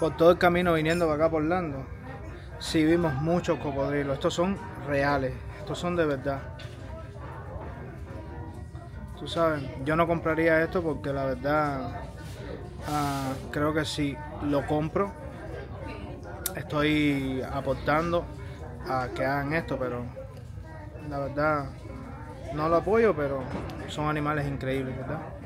por todo el camino viniendo para acá por Orlando, sí vimos muchos cocodrilos. Estos son reales, estos son de verdad. Tú sabes, yo no compraría esto porque la verdad creo que si lo compro estoy aportando a que hagan esto, pero la verdad no lo apoyo, pero son animales increíbles, ¿verdad?